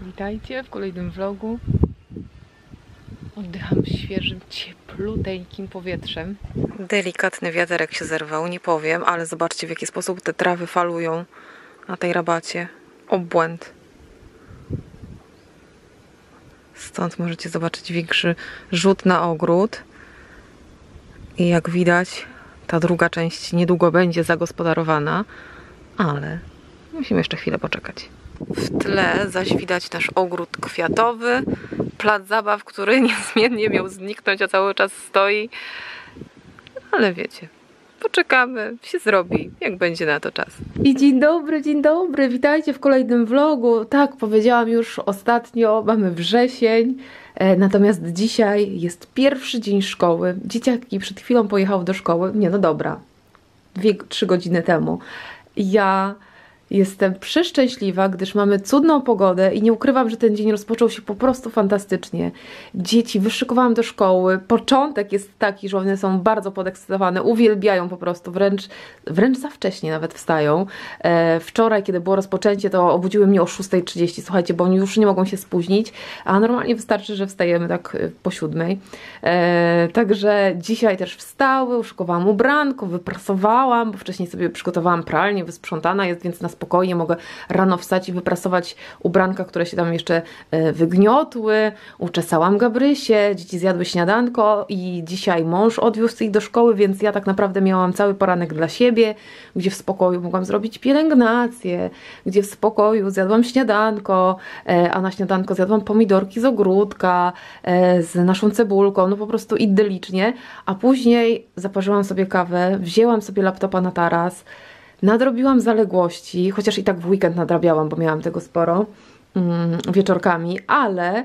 Witajcie w kolejnym vlogu. Oddycham świeżym, ciepluteńkim powietrzem. Delikatny wiaterek się zerwał, nie powiem, ale zobaczcie, w jaki sposób te trawy falują na tej rabacie. Obłęd. Stąd możecie zobaczyć większy rzut na ogród. I jak widać, ta druga część niedługo będzie zagospodarowana, ale musimy jeszcze chwilę poczekać. W tle zaś widać nasz ogród kwiatowy, plac zabaw, który niezmiennie miał zniknąć, a cały czas stoi. Ale wiecie, poczekamy, się zrobi, jak będzie na to czas. I dzień dobry, witajcie w kolejnym vlogu. Tak, powiedziałam już ostatnio, mamy wrzesień, natomiast dzisiaj jest pierwszy dzień szkoły. Dzieciaki przed chwilą pojechały do szkoły, nie no dobra, 2-3 godziny temu. Ja jestem przeszczęśliwa, gdyż mamy cudną pogodę i nie ukrywam, że ten dzień rozpoczął się po prostu fantastycznie. Dzieci wyszykowałam do szkoły. Początek jest taki, że one są bardzo podekscytowane, uwielbiają po prostu, wręcz za wcześnie nawet wstają. Wczoraj, kiedy było rozpoczęcie, to obudziły mnie o 6:30, słuchajcie, bo oni już nie mogą się spóźnić, a normalnie wystarczy, że wstajemy tak po 7:00. Także dzisiaj też wstały, uszykowałam ubranko, wyprasowałam, bo wcześniej sobie przygotowałam pralnię, wysprzątana jest, więc na spokojnie mogę rano wstać i wyprasować ubranka, które się tam jeszcze wygniotły. Uczesałam Gabrysię, dzieci zjadły śniadanko i dzisiaj mąż odwiózł ich do szkoły, więc ja tak naprawdę miałam cały poranek dla siebie, gdzie w spokoju mogłam zrobić pielęgnację, gdzie w spokoju zjadłam śniadanko, a na śniadanko zjadłam pomidorki z ogródka, z naszą cebulką, no po prostu idyllicznie, a później zaparzyłam sobie kawę, wzięłam sobie laptopa na taras, nadrobiłam zaległości, chociaż i tak w weekend nadrabiałam, bo miałam tego sporo wieczorkami, ale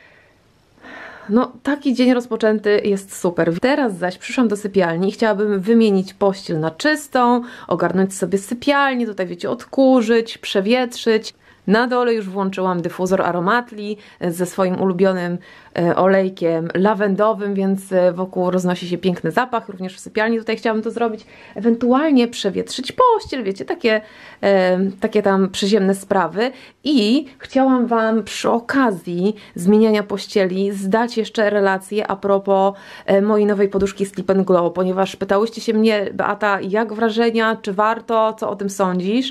no taki dzień rozpoczęty jest super. Teraz zaś przyszłam do sypialni i chciałabym wymienić pościel na czystą, ogarnąć sobie sypialnię, tutaj wiecie, odkurzyć, przewietrzyć. Na dole już włączyłam dyfuzor Aromatli ze swoim ulubionym olejkiem lawendowym, więc wokół roznosi się piękny zapach, również w sypialni tutaj chciałam to zrobić. Ewentualnie przewietrzyć pościel, wiecie, takie tam przyziemne sprawy. I chciałam Wam przy okazji zmieniania pościeli zdać jeszcze relację a propos mojej nowej poduszki Sleep & Glow, ponieważ pytałyście się mnie, Beata, jak wrażenia, czy warto, co o tym sądzisz?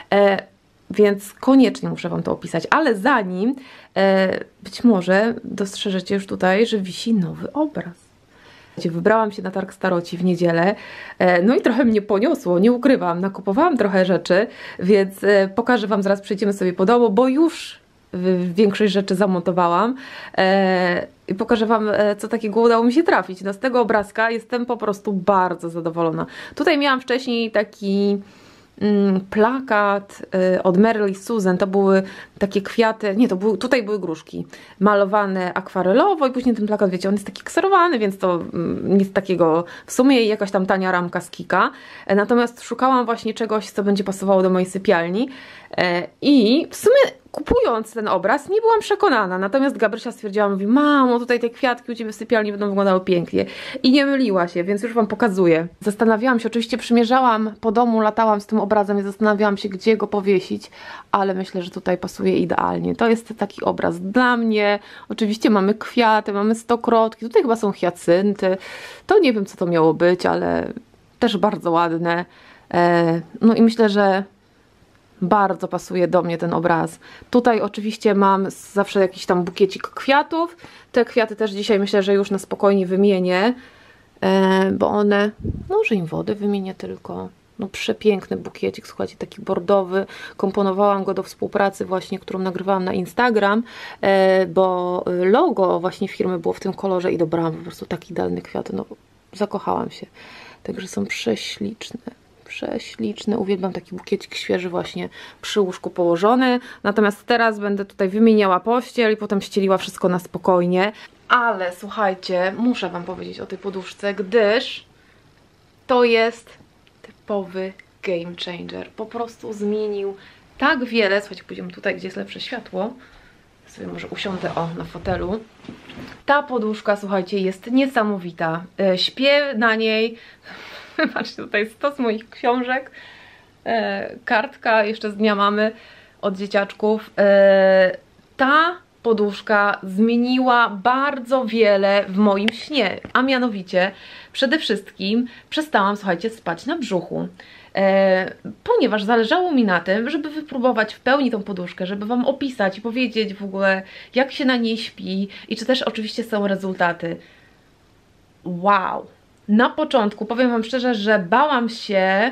Więc koniecznie muszę Wam to opisać, ale zanim być może dostrzeżecie już tutaj, że wisi nowy obraz. Wybrałam się na targ staroci w niedzielę, no i trochę mnie poniosło, nie ukrywam, nakupowałam trochę rzeczy, więc pokażę Wam, zaraz przejdziemy sobie po domu, bo już większość rzeczy zamontowałam i pokażę Wam, co takiego udało mi się trafić. No z tego obrazka jestem po prostu bardzo zadowolona. Tutaj miałam wcześniej taki plakat od Merle Susan, to były takie kwiaty, nie, tutaj były gruszki malowane akwarelowo i później ten plakat, wiecie, on jest taki kserowany, więc to nic takiego, w sumie jakaś tam tania ramka z Kika, natomiast szukałam właśnie czegoś, co będzie pasowało do mojej sypialni i w sumie kupując ten obraz nie byłam przekonana, natomiast Gabrysia stwierdziła, mówi, mamo, tutaj te kwiatki u Ciebie w sypialni będą wyglądały pięknie i nie myliła się, więc już Wam pokazuję. Zastanawiałam się, oczywiście przymierzałam po domu, latałam z tym obrazem i zastanawiałam się, gdzie go powiesić, ale myślę, że tutaj pasuje idealnie. To jest taki obraz dla mnie, oczywiście mamy kwiaty, mamy stokrotki, tutaj chyba są hiacynty, to nie wiem, co to miało być, ale też bardzo ładne, no i myślę, że bardzo pasuje do mnie ten obraz. Tutaj oczywiście mam zawsze jakiś tam bukiecik kwiatów. Te kwiaty też dzisiaj myślę, że już na spokojnie wymienię, bo one, może im wodę wymienię tylko. No przepiękny bukiecik, słuchajcie, taki bordowy. Komponowałam go do współpracy właśnie, którą nagrywałam na Instagram, bo logo właśnie firmy było w tym kolorze i dobrałam po prostu taki idealny kwiat. No zakochałam się. Także są prześliczne. Prześliczny, uwielbiam taki bukiecik świeży właśnie przy łóżku położony, natomiast teraz będę tutaj wymieniała pościel i potem ścieliła wszystko na spokojnie, ale słuchajcie, muszę Wam powiedzieć o tej poduszce, gdyż to jest typowy game changer, po prostu zmienił tak wiele. Słuchajcie, pójdziemy tutaj, gdzie jest lepsze światło, sobie może usiądę na fotelu. Ta poduszka, słuchajcie, jest niesamowita, śpię na niej. Patrzcie, tutaj stos moich książek, kartka jeszcze z dnia mamy od dzieciaczków. ta poduszka zmieniła bardzo wiele w moim śnie, a mianowicie przede wszystkim przestałam, słuchajcie, spać na brzuchu. Ponieważ zależało mi na tym, żeby wypróbować w pełni tą poduszkę, żeby Wam opisać i powiedzieć w ogóle, jak się na niej śpi i czy też oczywiście są rezultaty. Wow! Na początku, powiem Wam szczerze, że bałam się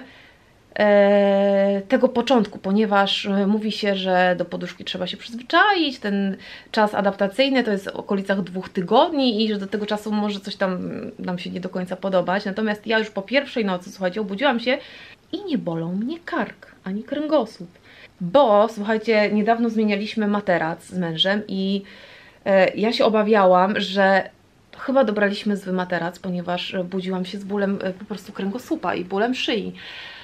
tego początku, ponieważ mówi się, że do poduszki trzeba się przyzwyczaić, ten czas adaptacyjny to jest w okolicach 2 tygodni i że do tego czasu może coś tam nam się nie do końca podobać. Natomiast ja już po pierwszej nocy, słuchajcie, obudziłam się i nie bolał mnie kark, ani kręgosłup. Bo, słuchajcie, niedawno zmienialiśmy materac z mężem i ja się obawiałam, że chyba dobraliśmy zły materac, ponieważ budziłam się z bólem po prostu kręgosłupa i bólem szyi.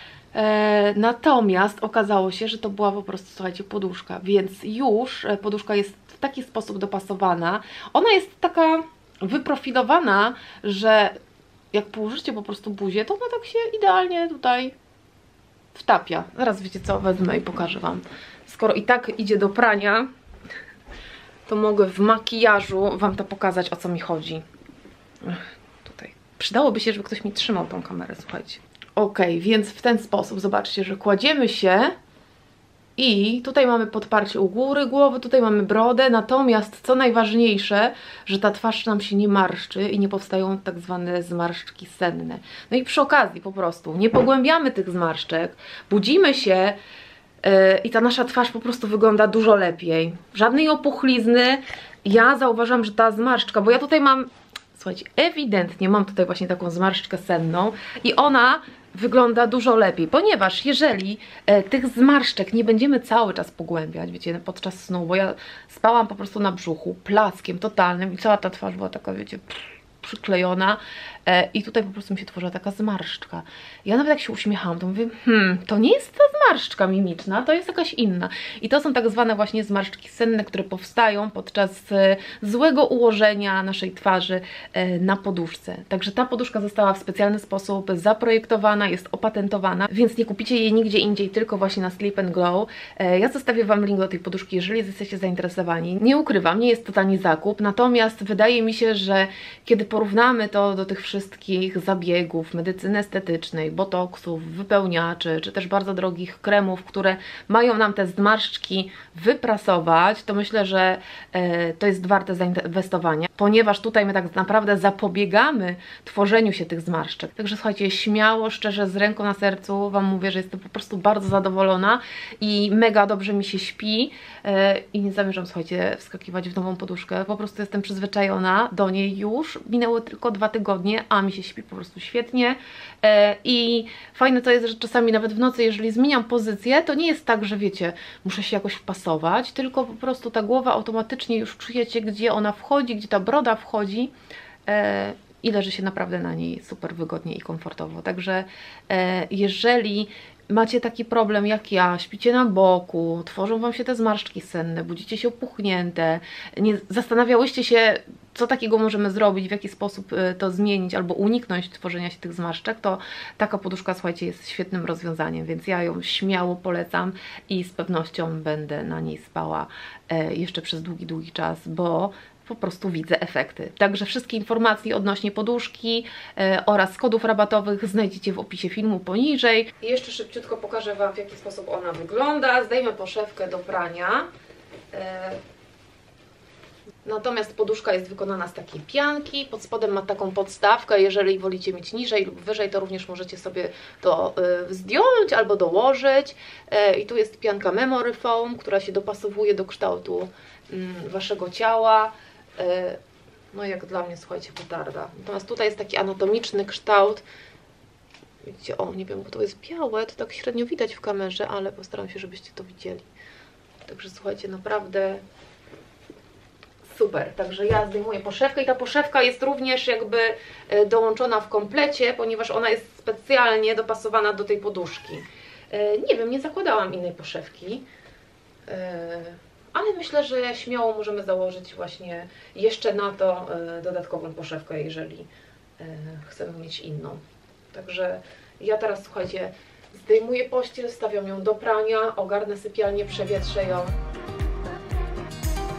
Natomiast okazało się, że to była po prostu, słuchajcie, poduszka, więc już poduszka jest w taki sposób dopasowana. Ona jest taka wyprofilowana, że jak położycie po prostu buzię, to ona tak się idealnie tutaj wtapia. Zaraz wiecie co, wezmę i pokażę Wam. Skoro i tak idzie do prania, to mogę w makijażu Wam to pokazać, o co mi chodzi. Tutaj. Przydałoby się, żeby ktoś mi trzymał tą kamerę, słuchajcie. Ok, więc w ten sposób, zobaczcie, że kładziemy się i tutaj mamy podparcie u góry głowy, tutaj mamy brodę, natomiast co najważniejsze, że ta twarz nam się nie marszczy i nie powstają tak zwane zmarszczki senne. No i przy okazji po prostu nie pogłębiamy tych zmarszczek, budzimy się i ta nasza twarz po prostu wygląda dużo lepiej. Żadnej opuchlizny. Ja zauważam, że ta zmarszczka, bo ja tutaj mam, słuchajcie, ewidentnie mam tutaj właśnie taką zmarszczkę senną i ona wygląda dużo lepiej, ponieważ jeżeli tych zmarszczek nie będziemy cały czas pogłębiać, wiecie, podczas snu, bo ja spałam po prostu na brzuchu, plackiem totalnym i cała ta twarz była taka, wiecie, przyklejona i tutaj po prostu mi się tworzyła taka zmarszczka. Ja nawet jak się uśmiechałam, to mówię, to nie jest ta zmarszczka mimiczna, to jest jakaś inna. I to są tak zwane właśnie zmarszczki senne, które powstają podczas złego ułożenia naszej twarzy na poduszce. Także ta poduszka została w specjalny sposób zaprojektowana, jest opatentowana, więc nie kupicie jej nigdzie indziej, tylko właśnie na Sleep & Glow. Ja zostawię Wam link do tej poduszki, jeżeli jesteście zainteresowani. Nie ukrywam, nie jest to tani zakup, natomiast wydaje mi się, że kiedy porównamy to do tych wszystkich zabiegów, medycyny estetycznej, botoksów, wypełniaczy, czy też bardzo drogich kremów, które mają nam te zmarszczki wyprasować, to myślę, że to jest warte zainwestowania, ponieważ tutaj my tak naprawdę zapobiegamy tworzeniu się tych zmarszczek. Także słuchajcie, śmiało, szczerze, z ręką na sercu Wam mówię, że jestem po prostu bardzo zadowolona i mega dobrze mi się śpi i nie zamierzam, słuchajcie, wskakiwać w nową poduszkę. Po prostu jestem przyzwyczajona do niej już. Minęły tylko 2 tygodnie, a mi się śpi po prostu świetnie i fajne to jest, że czasami nawet w nocy, jeżeli zmieniam pozycję, to nie jest tak, że wiecie, muszę się jakoś wpasować, tylko po prostu ta głowa automatycznie już czujecie, gdzie ona wchodzi, gdzie ta broda wchodzi i leży się naprawdę na niej super wygodnie i komfortowo. Także jeżeli macie taki problem jak ja, śpicie na boku, tworzą Wam się te zmarszczki senne, budzicie się opuchnięte, nie zastanawiałyście się, co takiego możemy zrobić, w jaki sposób to zmienić albo uniknąć tworzenia się tych zmarszczek, to taka poduszka, słuchajcie, jest świetnym rozwiązaniem, więc ja ją śmiało polecam i z pewnością będę na niej spała jeszcze przez długi czas, bo po prostu widzę efekty. Także wszystkie informacje odnośnie poduszki oraz kodów rabatowych znajdziecie w opisie filmu poniżej. I jeszcze szybciutko pokażę Wam, w jaki sposób ona wygląda. Zdejmę poszewkę do prania. Natomiast poduszka jest wykonana z takiej pianki, pod spodem ma taką podstawkę, jeżeli wolicie mieć niżej lub wyżej, to również możecie sobie to zdjąć albo dołożyć. I tu jest pianka Memory Foam, która się dopasowuje do kształtu Waszego ciała. No jak dla mnie, słuchajcie, petarda. Natomiast tutaj jest taki anatomiczny kształt. Widzicie, o, nie wiem, bo to jest białe, to tak średnio widać w kamerze, ale postaram się, żebyście to widzieli. Także słuchajcie, naprawdę super. Także ja zdejmuję poszewkę i ta poszewka jest również jakby dołączona w komplecie, ponieważ ona jest specjalnie dopasowana do tej poduszki. Nie wiem, nie zakładałam innej poszewki, ale myślę, że śmiało możemy założyć właśnie jeszcze na to dodatkową poszewkę, jeżeli chcemy mieć inną. Także ja teraz, słuchajcie, zdejmuję pościel, stawiam ją do prania, ogarnę sypialnię, przewietrzę ją.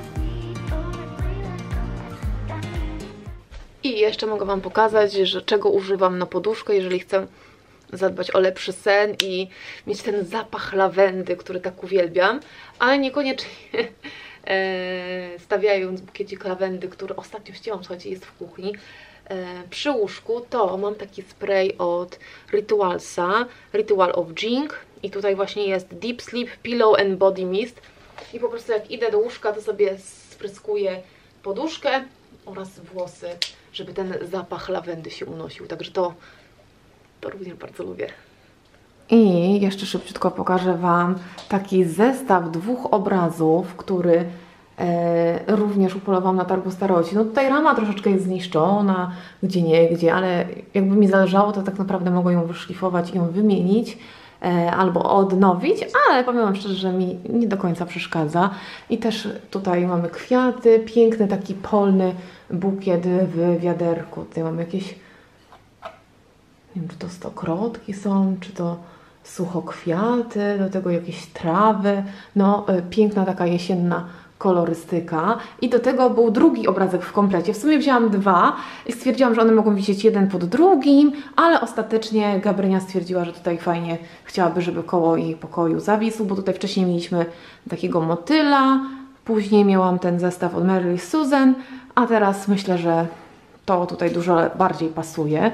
I jeszcze mogę Wam pokazać, że czego używam na poduszkę, jeżeli chcę zadbać o lepszy sen i mieć ten zapach lawendy, który tak uwielbiam, ale niekoniecznie stawiając bukiecik lawendy, który ostatnio ścięłam, słuchajcie, jest w kuchni, przy łóżku, to mam taki spray od Ritualsa, Ritual of Jing, i tutaj właśnie jest Deep Sleep Pillow and Body Mist i po prostu jak idę do łóżka, to sobie spryskuję poduszkę oraz włosy, żeby ten zapach lawendy się unosił, także to również bardzo lubię. I jeszcze szybciutko pokażę Wam taki zestaw 2 obrazów, który również upolowałam na targu staroci. No tutaj rama troszeczkę jest zniszczona, gdzie nie, gdzie, ale jakby mi zależało, to tak naprawdę mogę ją wyszlifować i ją wymienić albo odnowić, ale powiem Wam szczerze, że mi nie do końca przeszkadza. I też tutaj mamy kwiaty, piękny taki polny bukiet w wiaderku. Tutaj mamy jakieś, nie wiem, czy to stokrotki są, czy to suchokwiaty, do tego jakieś trawy. No, piękna taka jesienna kolorystyka. I do tego był drugi obrazek w komplecie. W sumie wzięłam 2 i stwierdziłam, że one mogą wisieć jeden pod drugim, ale ostatecznie Gabrynia stwierdziła, że tutaj fajnie chciałaby, żeby koło jej pokoju zawisł, bo tutaj wcześniej mieliśmy takiego motyla, później miałam ten zestaw od Mary Susan, a teraz myślę, że to tutaj dużo bardziej pasuje.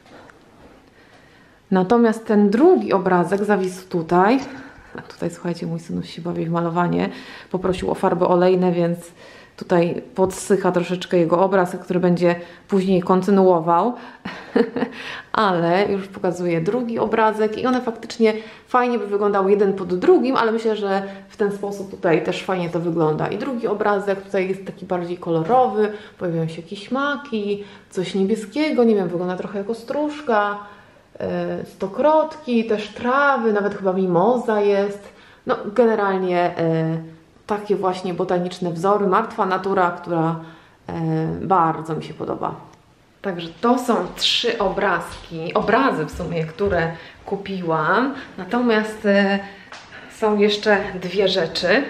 Natomiast ten drugi obrazek zawisł tutaj. A tutaj, słuchajcie, mój synuś się bawi w malowanie. Poprosił o farby olejne, więc tutaj podsycha troszeczkę jego obraz, który będzie później kontynuował. Ale już pokazuję drugi obrazek i one faktycznie fajnie by wyglądały jeden pod drugim, ale myślę, że w ten sposób tutaj też fajnie to wygląda. I drugi obrazek tutaj jest taki bardziej kolorowy, pojawiają się jakieś maki, coś niebieskiego, nie wiem, wygląda trochę jako stróżka. Stokrotki, też trawy, nawet chyba mimoza jest. No generalnie takie właśnie botaniczne wzory, martwa natura, która bardzo mi się podoba. Także to są 3 obrazy w sumie, które kupiłam. Natomiast są jeszcze 2 rzeczy,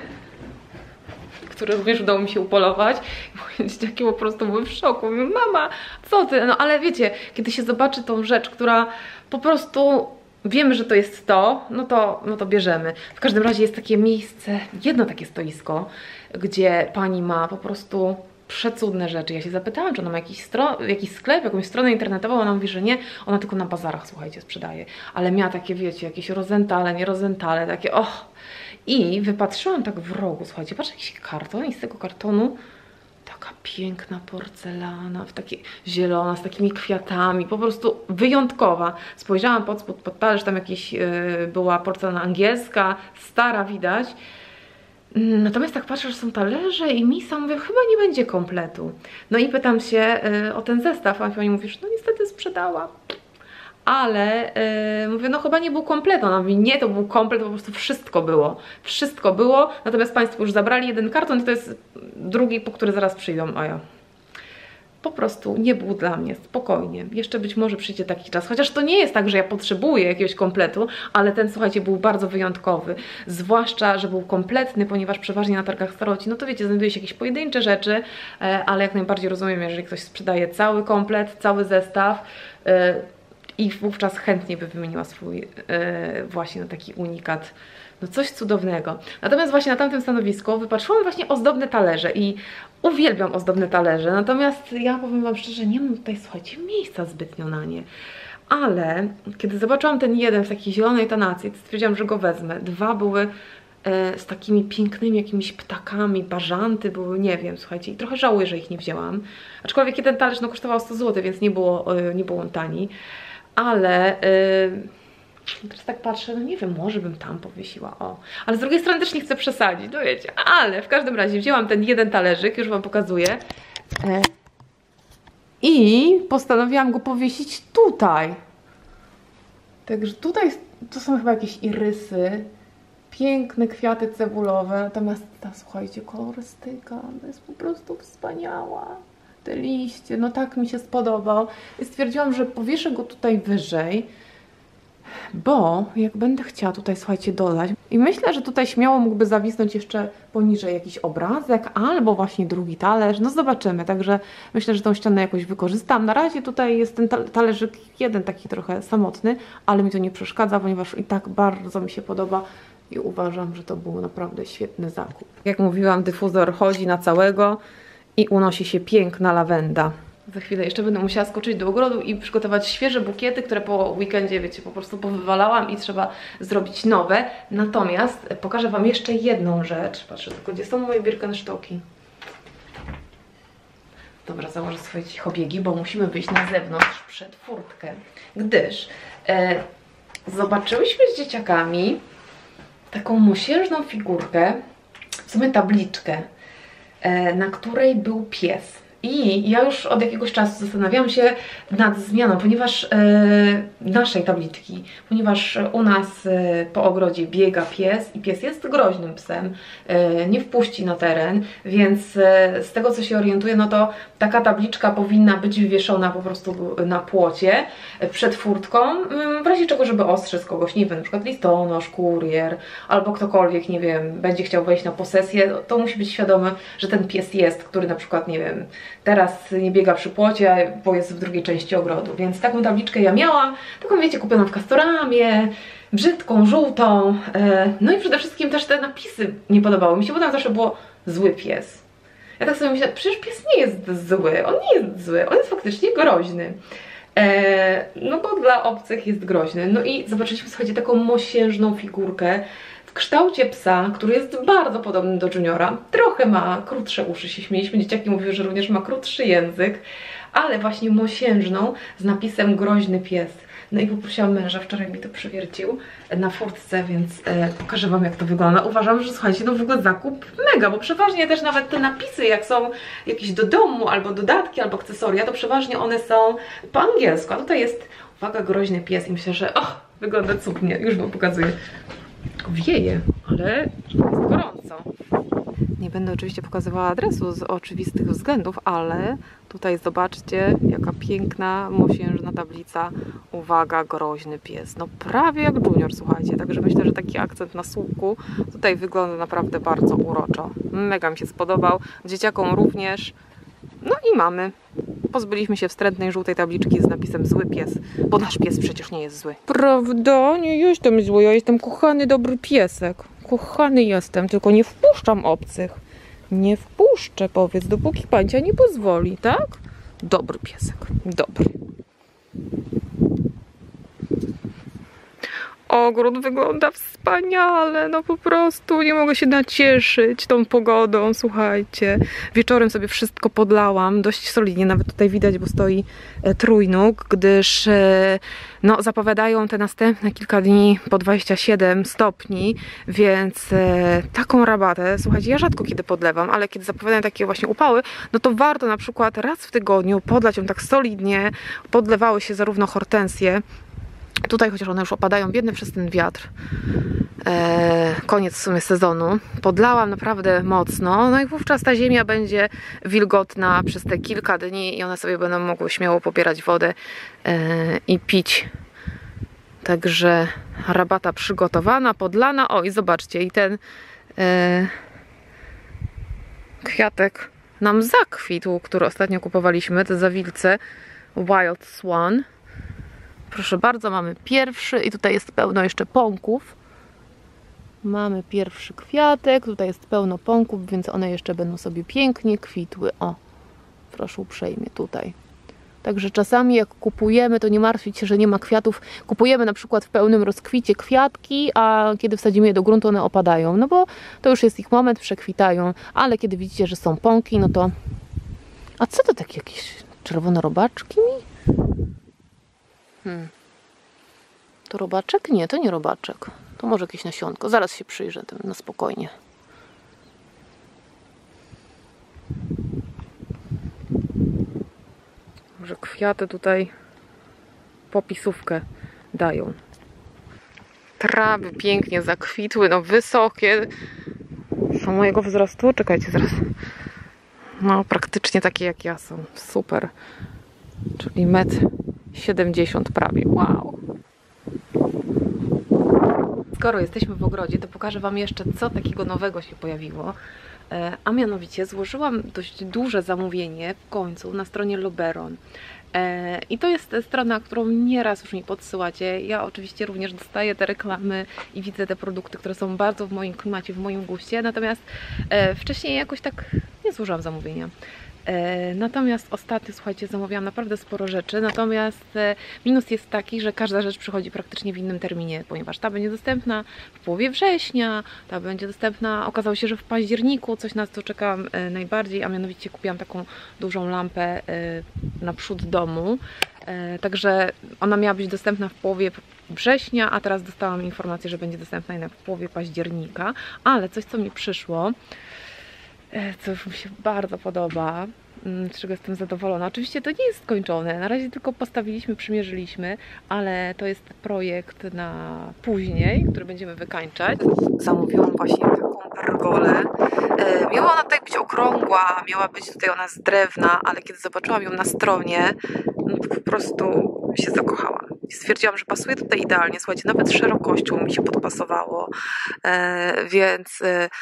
które również udało mi się upolować. Moje dzieciaki po prostu były w szoku. Mówię, mama, co ty? No ale wiecie, kiedy się zobaczy tą rzecz, która po prostu wiemy, że to jest to, no to bierzemy. W każdym razie jest takie miejsce, jedno takie stoisko, gdzie pani ma po prostu przecudne rzeczy. Ja się zapytałam, czy ona ma jakiś sklep, jakąś stronę internetową, ona mówi, że nie, ona tylko na bazarach, słuchajcie, sprzedaje. Ale miała takie, wiecie, jakieś rozentale, nierozentale, takie I wypatrzyłam tak w rogu, słuchajcie, patrzę, jakiś karton i z tego kartonu taka piękna porcelana, takie zielona, z takimi kwiatami, po prostu wyjątkowa. Spojrzałam pod spód, pod talerz, tam jakieś była porcelana angielska, stara widać. Natomiast tak patrzę, że są talerze i misa, mówię, chyba nie będzie kompletu. No i pytam się o ten zestaw, a pani mówi, że no niestety sprzedała. Ale mówię, no chyba nie był komplet. Ona mówi, nie, to był komplet, po prostu wszystko było. Wszystko było, natomiast Państwo już zabrali jeden karton i to jest drugi, po który zaraz przyjdą. A ja po prostu nie był dla mnie, spokojnie. Jeszcze być może przyjdzie taki czas, chociaż to nie jest tak, że ja potrzebuję jakiegoś kompletu, ale ten, słuchajcie, był bardzo wyjątkowy. Zwłaszcza, że był kompletny, ponieważ przeważnie na targach staroci, no to wiecie, znajduje się jakieś pojedyncze rzeczy, ale jak najbardziej rozumiem, jeżeli ktoś sprzedaje cały komplet, cały zestaw, i wówczas chętnie by wymieniła swój właśnie na taki unikat. No coś cudownego. Natomiast właśnie na tamtym stanowisku wypatrzyłam właśnie ozdobne talerze i uwielbiam ozdobne talerze. Natomiast ja powiem Wam szczerze, nie mam tutaj, słuchajcie, miejsca zbytnio na nie. Ale kiedy zobaczyłam ten jeden w takiej zielonej tonacji, to stwierdziłam, że go wezmę. 2 były z takimi pięknymi jakimiś ptakami, bażanty były, nie wiem, słuchajcie, i trochę żałuję, że ich nie wzięłam. Aczkolwiek jeden talerz no, kosztował 100 zł, więc nie był on tani. Ale teraz tak patrzę, no nie wiem, może bym tam powiesiła, ale z drugiej strony też nie chcę przesadzić, no wiecie, ale w każdym razie wzięłam ten jeden talerzyk, już Wam pokazuję i postanowiłam go powiesić tutaj. Także tutaj to są chyba jakieś irysy, piękne kwiaty cebulowe, natomiast ta, słuchajcie, kolorystyka to jest po prostu wspaniała. Te liście, no tak mi się spodobał i stwierdziłam, że powieszę go tutaj wyżej. bo jak będę chciała tutaj, słuchajcie, dodać i myślę, że tutaj śmiało mógłby zawisnąć jeszcze poniżej jakiś obrazek albo właśnie drugi talerz, no zobaczymy, także myślę, że tą ścianę jakoś wykorzystam. Na razie tutaj jest ten talerzyk jeden taki trochę samotny, ale mi to nie przeszkadza, ponieważ i tak bardzo mi się podoba i uważam, że to był naprawdę świetny zakup. Jak mówiłam, dyfuzor chodzi na całego i unosi się piękna lawenda. Za chwilę jeszcze będę musiała skoczyć do ogrodu i przygotować świeże bukiety, które po weekendzie, wiecie, po prostu powywalałam i trzeba zrobić nowe. Natomiast pokażę Wam jeszcze jedną rzecz. Patrzę tylko, gdzie są moje Birkenstocki. Dobra, założę swoje cichobiegi, bo musimy wyjść na zewnątrz przed furtkę, gdyż zobaczyłyśmy z dzieciakami taką mosiężną figurkę, w sumie tabliczkę, na której był pies. I ja już od jakiegoś czasu zastanawiałam się nad zmianą, ponieważ naszej tabliczki, ponieważ u nas po ogrodzie biega pies i pies jest groźnym psem, nie wpuści na teren, więc z tego co się orientuję, no to taka tabliczka powinna być wywieszona po prostu na płocie przed furtką, w razie czego, żeby ostrzec kogoś, nie wiem, na przykład listonosz, kurier, albo ktokolwiek, nie wiem, będzie chciał wejść na posesję, to musi być świadomy, że ten pies jest, który na przykład, nie wiem, teraz nie biega przy płocie, bo jest w drugiej części ogrodu, więc taką tabliczkę ja miałam, taką wiecie, kupioną w Castoramie, brzydką, żółtą, no i przede wszystkim też te napisy nie podobały mi się, bo tam zawsze było zły pies. Ja tak sobie myślę, przecież pies nie jest zły, on nie jest zły, on jest faktycznie groźny. No bo dla obcych jest groźny. No i zobaczyliśmy, słuchajcie, taką mosiężną figurkę w kształcie psa, który jest bardzo podobny do Juniora. Trochę ma krótsze uszy, się śmieliśmy, dzieciaki mówiły, że również ma krótszy język, ale właśnie mosiężną z napisem groźny pies. No i poprosiłam męża, wczoraj mi to przywiercił na furtce, więc pokażę Wam, jak to wygląda. Uważam, że słuchajcie, no w ogóle zakup mega, bo przeważnie też nawet te napisy, jak są jakieś do domu, albo dodatki, albo akcesoria, to przeważnie one są po angielsku, a tutaj jest, uwaga, groźny pies i myślę, że wygląda cudnie, już Wam pokazuję. Wieje, ale jest gorąco. Nie będę oczywiście pokazywała adresu z oczywistych względów, ale tutaj zobaczcie, jaka piękna, mosiężna tablica. Uwaga, groźny pies. No prawie jak Junior, słuchajcie. Także myślę, że taki akcent na słupku tutaj wygląda naprawdę bardzo uroczo. Mega mi się spodobał. Dzieciakom również. No i mamy. Pozbyliśmy się wstrętnej żółtej tabliczki z napisem zły pies, bo nasz pies przecież nie jest zły. Prawda? Nie jestem zły, ja jestem kochany, dobry piesek. Kochany jestem, tylko nie wpuszczam obcych. Nie wpuszczę, powiedz, dopóki pancia nie pozwoli, tak? Dobry piesek, dobry. Ogród wygląda wspaniale, no po prostu nie mogę się nacieszyć tą pogodą, słuchajcie. Wieczorem sobie wszystko podlałam, dość solidnie, nawet tutaj widać, bo stoi trójnóg, gdyż no, zapowiadają te następne kilka dni po 27 stopni, więc taką rabatę, słuchajcie, ja rzadko kiedy podlewam, ale kiedy zapowiadają takie właśnie upały, no to warto na przykład raz w tygodniu podlać ją tak solidnie, podlewały się zarówno hortensje, tutaj, chociaż one już opadają, biedne przez ten wiatr. Koniec w sumie sezonu. Podlałam naprawdę mocno, no i wówczas ta ziemia będzie wilgotna przez te kilka dni i one sobie będą mogły śmiało pobierać wodę i pić. Także rabata przygotowana, podlana. O i zobaczcie, i ten kwiatek nam zakwitł, który ostatnio kupowaliśmy, te zawilce Wild Swan. Proszę bardzo, mamy pierwszy i tutaj jest pełno jeszcze pąków. Mamy pierwszy kwiatek, tutaj jest pełno pąków, więc one jeszcze będą sobie pięknie kwitły. O, proszę uprzejmie tutaj. Także czasami jak kupujemy, to nie martwić się, że nie ma kwiatów. Kupujemy na przykład w pełnym rozkwicie kwiatki, a kiedy wsadzimy je do gruntu, one opadają. No bo to już jest ich moment, przekwitają. Ale kiedy widzicie, że są pąki, no to... A co to takie jakieś czerwone robaczki mi? To robaczek? Nie, to nie robaczek. To może jakieś nasionko. Zaraz się przyjrzę tym na spokojnie. Może kwiaty tutaj popisówkę dają. Trawy pięknie zakwitły, no wysokie. Są mojego wzrostu. Czekajcie, zaraz. No praktycznie takie jak ja są. Super. Czyli 1,70 m prawie. Wow. Skoro jesteśmy w ogrodzie, to pokażę Wam jeszcze, co takiego nowego się pojawiło. A mianowicie złożyłam dość duże zamówienie w końcu na stronie Loberon. I to jest strona, którą nieraz już mi podsyłacie. Ja oczywiście również dostaję te reklamy i widzę te produkty, które są bardzo w moim klimacie, w moim guście. Natomiast wcześniej jakoś tak nie złożyłam zamówienia. Natomiast ostatnio, słuchajcie, zamawiałam naprawdę sporo rzeczy, natomiast minus jest taki, że każda rzecz przychodzi praktycznie w innym terminie, ponieważ ta będzie dostępna w połowie września, ta będzie dostępna, okazało się, że w październiku, coś na co czekałam najbardziej, a mianowicie kupiłam taką dużą lampę na przód domu, także ona miała być dostępna w połowie września, a teraz dostałam informację, że będzie dostępna jednak w połowie października, ale coś, co mi przyszło, co mi się bardzo podoba, z czego jestem zadowolona. Oczywiście to nie jest skończone, na razie tylko postawiliśmy, przymierzyliśmy, ale to jest projekt na później, który będziemy wykańczać. Zamówiłam właśnie taką pergolę. Miała ona tutaj być okrągła, miała być tutaj ona z drewna, ale kiedy zobaczyłam ją na stronie, no to po prostu się zakochałam. Stwierdziłam, że pasuje tutaj idealnie. Słuchajcie, nawet szerokością mi się podpasowało, więc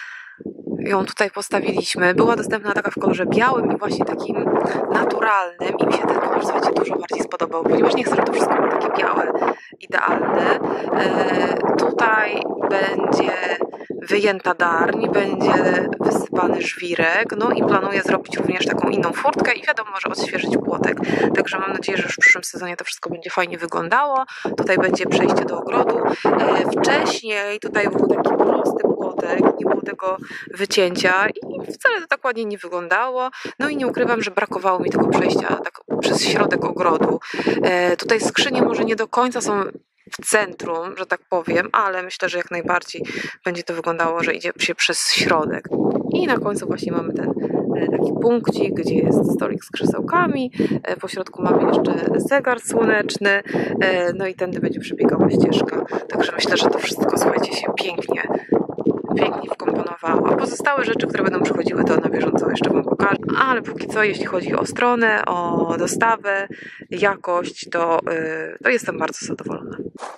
ją tutaj postawiliśmy. Była dostępna taka w kolorze białym i właśnie takim naturalnym i mi się ten kolor, słuchajcie, dużo bardziej spodobał, ponieważ nie chcę, żeby to wszystko było takie białe, idealne. Tutaj będzie wyjęta darń, będzie wysypany żwirek, no i planuję zrobić również taką inną furtkę i wiadomo, że odświeżyć płotek. Także mam nadzieję, że już w przyszłym sezonie to wszystko będzie fajnie wyglądało. Tutaj będzie przejście do ogrodu. Wcześniej tutaj był taki prosty płotek, nie było tego wycięcia i wcale to tak ładnie nie wyglądało. No i nie ukrywam, że brakowało mi tego przejścia tak przez środek ogrodu. Tutaj skrzynie może nie do końca są w centrum, że tak powiem, ale myślę, że jak najbardziej będzie to wyglądało, że idzie się przez środek. I na końcu właśnie mamy ten taki punkcik, gdzie jest stolik z krzesełkami, po środku mamy jeszcze zegar słoneczny, no i tędy będzie przebiegała ścieżka. Także myślę, że to wszystko, słuchajcie, się pięknie wkomponowało. A pozostałe rzeczy, które będą przychodziły, to na bieżąco jeszcze Wam pokażę. Ale póki co, jeśli chodzi o stronę, o dostawę, jakość, to jestem bardzo zadowolona.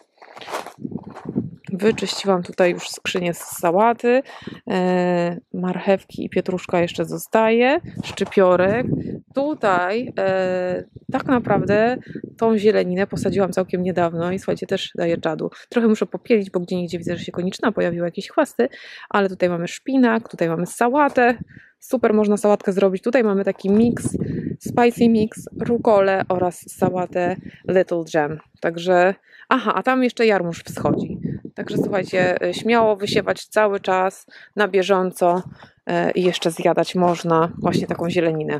Wyczyściłam tutaj już skrzynię z sałaty, marchewki i pietruszka jeszcze zostaje, szczypiorek. Tutaj tak naprawdę tą zieleninę posadziłam całkiem niedawno i słuchajcie, też daje czadu. Trochę muszę popielić, bo gdzieniegdzie widzę, że się koniczyna pojawiły jakieś chwasty, ale tutaj mamy szpinak, tutaj mamy sałatę. Super można sałatkę zrobić. Tutaj mamy taki mix, spicy mix, rukolę oraz sałatę Little Jam. Także, aha, a tam jeszcze jarmuż wschodzi. Także słuchajcie, śmiało wysiewać cały czas, na bieżąco i jeszcze zjadać można właśnie taką zieleninę.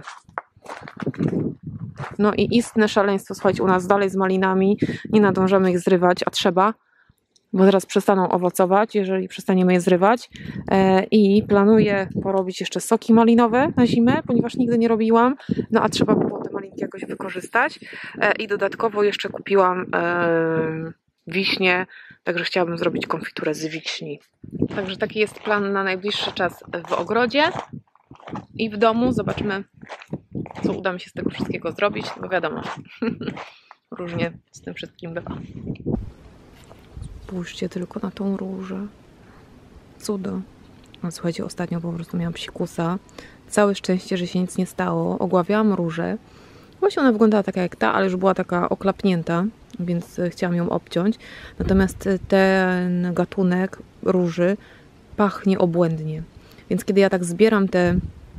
No i istne szaleństwo, słuchajcie, u nas dalej z malinami. Nie nadążamy ich zrywać, a trzeba, bo zaraz przestaną owocować, jeżeli przestaniemy je zrywać. I planuję porobić jeszcze soki malinowe na zimę, ponieważ nigdy nie robiłam, no a trzeba było te malinki jakoś wykorzystać. I dodatkowo jeszcze kupiłam wiśnie, także chciałabym zrobić konfiturę z wiśni. Także taki jest plan na najbliższy czas w ogrodzie i w domu. Zobaczymy, co uda mi się z tego wszystkiego zrobić, bo wiadomo, różnie z tym wszystkim bywa. Spójrzcie tylko na tą różę. Cudo. No, słuchajcie, ostatnio po prostu miałam psikusa. Całe szczęście, że się nic nie stało. Ogławiałam różę. Właśnie ona wyglądała taka jak ta, ale już była taka oklapnięta, więc chciałam ją obciąć. Natomiast ten gatunek róży pachnie obłędnie. Więc kiedy ja tak zbieram te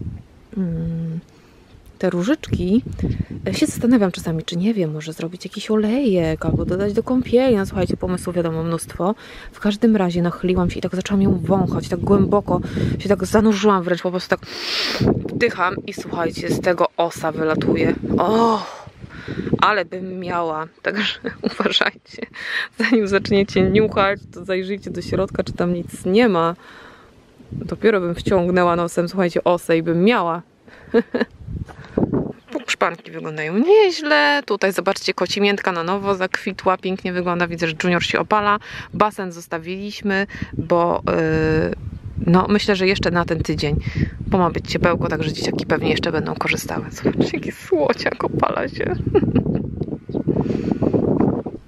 różyczki, się zastanawiam czasami, czy nie wiem, może zrobić jakiś olejek albo dodać do kąpieli. No słuchajcie, pomysłów wiadomo mnóstwo. W każdym razie nachyliłam się i tak zaczęłam ją wąchać, tak głęboko się tak zanurzyłam wręcz, po prostu tak wdycham i słuchajcie, z tego osa wylatuje. O, ale bym miała. Także uważajcie, zanim zaczniecie niuchać, to zajrzyjcie do środka, czy tam nic nie ma. Dopiero bym wciągnęła nosem, słuchajcie, osę i bym miała. Szpanki wyglądają nieźle. Tutaj zobaczcie, kocimiętka na nowo zakwitła, pięknie wygląda. Widzę, że Junior się opala. Basen zostawiliśmy, bo no, myślę, że jeszcze na ten tydzień, bo ma być ciepełko, także dzieciaki pewnie jeszcze będą korzystały. Zobaczcie, jaki słociak, opala się.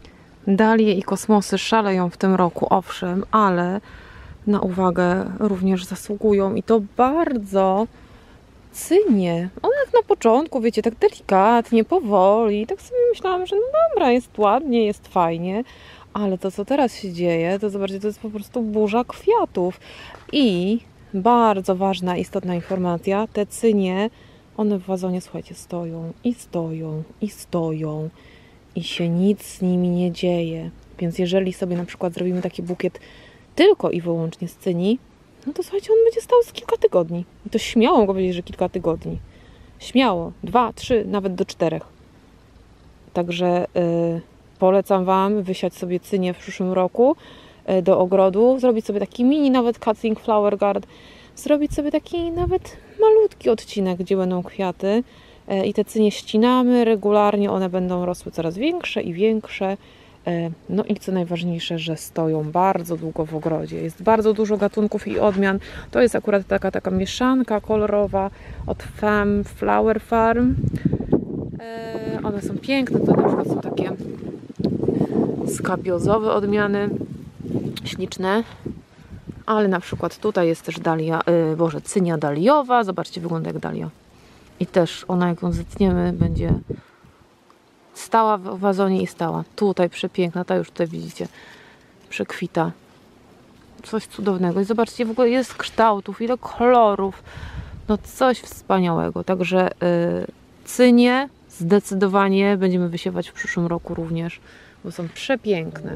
Dalie i kosmosy szaleją w tym roku, owszem, ale na uwagę również zasługują i to bardzo cynie. One jak na początku, wiecie, tak delikatnie, powoli. Tak sobie myślałam, że no dobra, jest ładnie, jest fajnie, ale to, co teraz się dzieje, to zobaczcie, to jest po prostu burza kwiatów. I bardzo ważna, istotna informacja, te cynie, one w wazonie, słuchajcie, stoją i stoją i stoją i się nic z nimi nie dzieje. Więc jeżeli sobie na przykład zrobimy taki bukiet tylko i wyłącznie z cyni, no to słuchajcie, on będzie stał z kilka tygodni. I to śmiało mogę powiedzieć, że kilka tygodni. Śmiało. 2, 3, nawet do 4. Także polecam Wam wysiać sobie cynię w przyszłym roku do ogrodu, zrobić sobie taki mini nawet cutting flower guard, zrobić sobie taki nawet malutki odcinek, gdzie będą kwiaty i te cynie ścinamy regularnie, one będą rosły coraz większe i większe. No i co najważniejsze, że stoją bardzo długo w ogrodzie. Jest bardzo dużo gatunków i odmian. To jest akurat taka mieszanka kolorowa od Femme Flower Farm. One są piękne, to na przykład są takie skabiozowe odmiany, śliczne. Ale na przykład tutaj jest też dalia, cynia daliowa. Zobaczcie, wygląda jak dalia. I też ona, jak ją zetniemy, będzie stała w wazonie i stała. Tutaj przepiękna, ta już tutaj widzicie, przekwita. Coś cudownego. I zobaczcie, w ogóle jest kształtów, ile kolorów. No coś wspaniałego. Także cynie zdecydowanie będziemy wysiewać w przyszłym roku również, bo są przepiękne.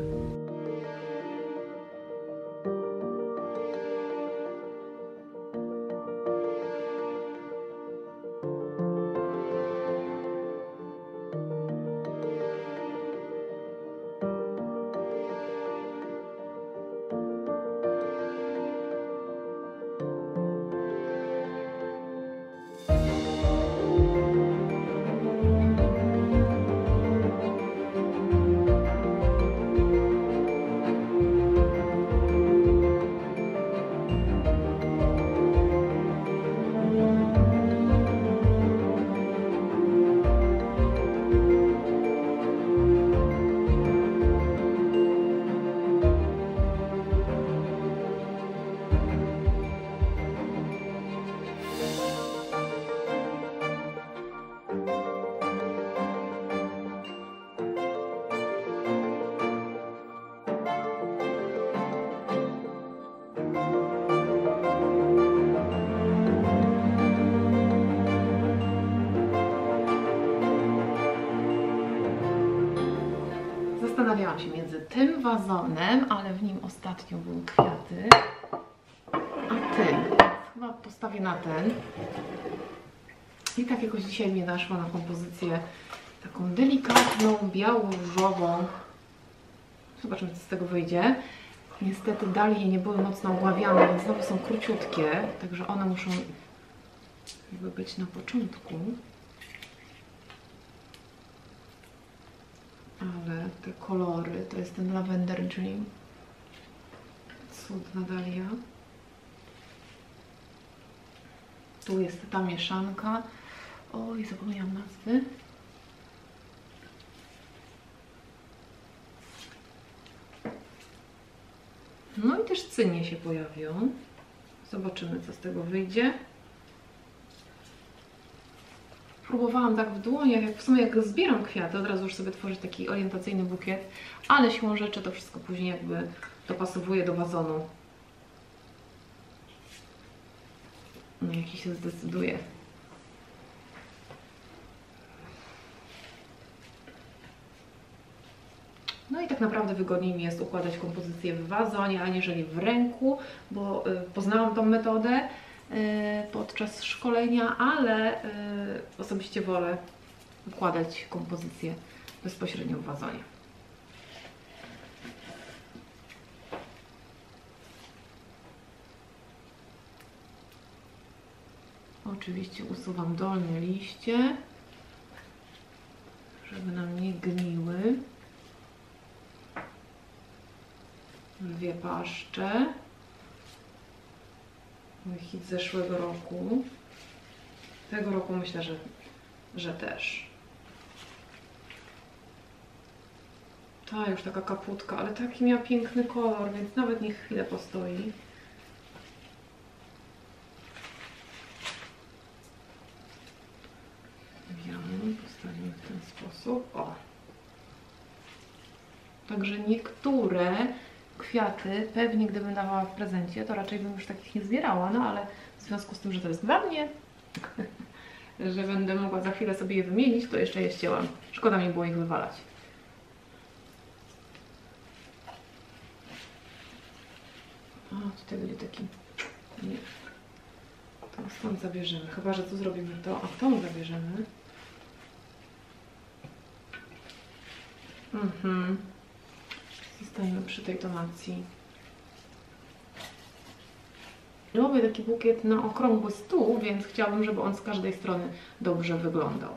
Zastanawiałam się między tym wazonem, ale w nim ostatnio były kwiaty, a tym. Chyba postawię na ten. I tak jakoś dzisiaj mnie naszła na kompozycję taką delikatną, biało-różową. Zobaczymy, co z tego wyjdzie. Niestety dalie nie były mocno ogławiane, więc znowu są króciutkie, także one muszą jakby być na początku. Ale te kolory, to jest ten Lavender Dream. Cudna dalia. Tu jest ta mieszanka. Oj, zapomniałam nazwy. No i też cynie się pojawią. Zobaczymy, co z tego wyjdzie. Próbowałam tak w dłoniach, jak w sumie jak zbieram kwiaty, od razu już sobie tworzyć taki orientacyjny bukiet, ale siłą rzeczy to wszystko później jakby dopasowuje do wazonu. No, jaki się zdecyduje. No i tak naprawdę wygodniej mi jest układać kompozycję w wazonie, aniżeli w ręku, bo poznałam tą metodę podczas szkolenia, ale osobiście wolę układać kompozycję bezpośrednio w wazonie. Oczywiście usuwam dolne liście, żeby nam nie gniły. Dwie paszcze. Mój hit zeszłego roku. Tego roku myślę, że też. Ta już taka kaputka, ale taki miała piękny kolor, więc nawet niech chwilę postoi. Postawimy w ten sposób. O. Także niektóre kwiaty pewnie gdybym dawała w prezencie, to raczej bym już takich nie zbierała, no ale w związku z tym, że to jest dla mnie, że będę mogła za chwilę sobie je wymienić, to jeszcze je ścięłam. Szkoda mi było ich wywalać. A, tutaj będzie taki... Nie. To stąd zabierzemy. Chyba że tu zrobimy to, a tą zabierzemy. Zostajemy przy tej tonacji. Robię taki bukiet na okrągły stół, więc chciałabym, żeby on z każdej strony dobrze wyglądał.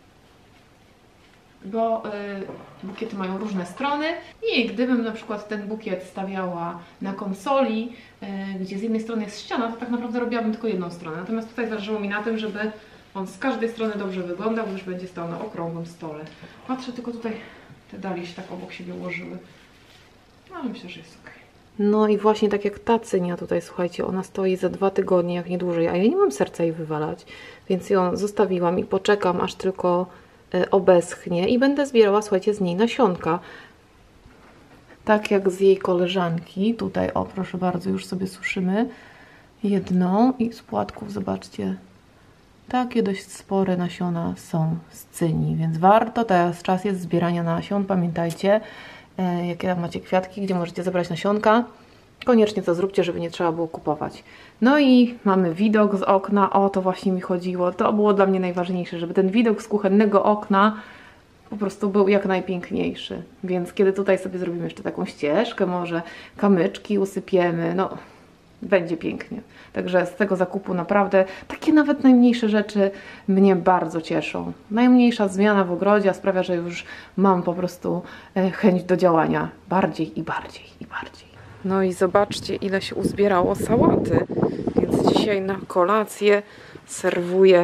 Bo bukiety mają różne strony i gdybym na przykład ten bukiet stawiała na konsoli, gdzie z jednej strony jest ściana, to tak naprawdę robiłabym tylko jedną stronę. Natomiast tutaj zależało mi na tym, żeby on z każdej strony dobrze wyglądał, gdyż będzie stał na okrągłym stole. Patrzę tylko tutaj, te dalie się tak obok siebie ułożyły. No myślę, że jest ok. No i właśnie tak jak ta cynia tutaj, słuchajcie, ona stoi za 2 tygodnie, jak nie dłużej, a ja nie mam serca jej wywalać, więc ją zostawiłam i poczekam, aż tylko obeschnie i będę zbierała, słuchajcie, z niej nasionka. Tak jak z jej koleżanki. Tutaj, o proszę bardzo, już sobie suszymy jedną i z płatków, zobaczcie, takie dość spore nasiona są z cyni, więc warto, teraz czas jest zbierania nasion, pamiętajcie, jakie macie kwiatki, gdzie możecie zebrać nasionka, koniecznie to zróbcie, żeby nie trzeba było kupować. No i mamy widok z okna, o to właśnie mi chodziło, to było dla mnie najważniejsze, żeby ten widok z kuchennego okna po prostu był jak najpiękniejszy. Więc kiedy tutaj sobie zrobimy jeszcze taką ścieżkę, może kamyczki usypiemy, no będzie pięknie. Także z tego zakupu naprawdę takie nawet najmniejsze rzeczy mnie bardzo cieszą. Najmniejsza zmiana w ogrodzie sprawia, że już mam po prostu chęć do działania bardziej i bardziej i bardziej. No i zobaczcie, ile się uzbierało sałaty. Więc dzisiaj na kolację serwuję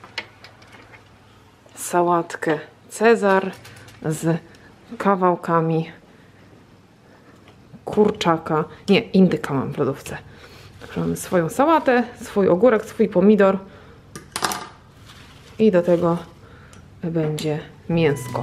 sałatkę Cezar z kawałkami kurczaka. Nie, indyka mam w lodówce. Także mamy swoją sałatę, swój ogórek, swój pomidor i do tego będzie mięsko.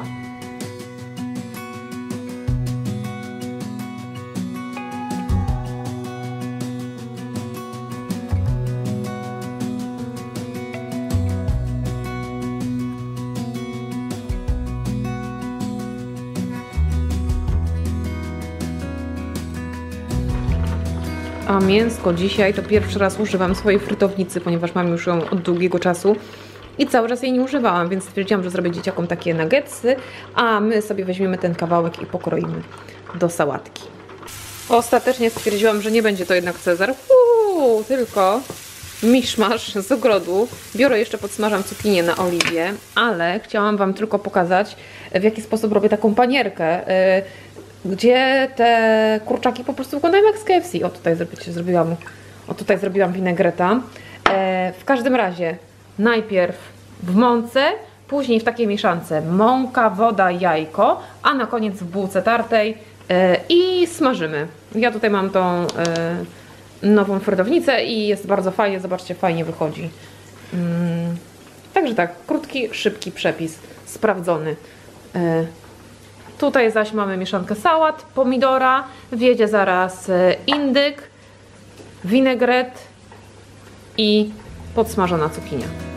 A mięsko dzisiaj to pierwszy raz używam swojej frytownicy, ponieważ mam już ją od długiego czasu i cały czas jej nie używałam, więc stwierdziłam, że zrobię dzieciakom takie nuggetsy, a my sobie weźmiemy ten kawałek i pokroimy do sałatki. Ostatecznie stwierdziłam, że nie będzie to jednak Cezar, tylko miszmasz z ogrodu. Biorę jeszcze, podsmażam cukinię na oliwie, ale chciałam Wam tylko pokazać, w jaki sposób robię taką panierkę, gdzie te kurczaki po prostu wyglądają jak z KFC. O, tutaj zrobiłam winegreta. W każdym razie najpierw w mące, później w takiej mieszance mąka, woda, jajko, a na koniec w bułce tartej i smażymy. Ja tutaj mam tą nową frytownicę i jest bardzo fajnie, zobaczcie, fajnie wychodzi. Także tak, krótki, szybki przepis, sprawdzony. Tutaj zaś mamy mieszankę sałat, pomidora, wjedzie zaraz indyk, winegret i podsmażona cukinia.